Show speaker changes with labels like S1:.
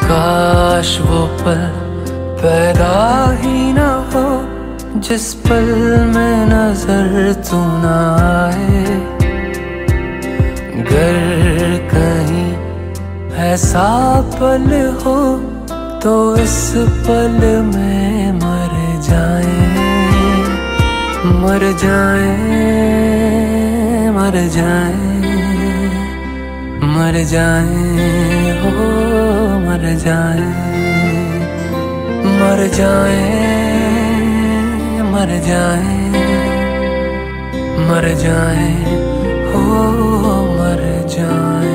S1: काश वो पल पैदा ही ना हो जिस पल में नजर तू ना आए। गर कहीं ऐसा पल हो तो इस पल में मर जाए, मर जाए, मर जाए, मर जाए, हो मर जाए, मर जाए, मर जाए, मर जाए, हो मर जाए।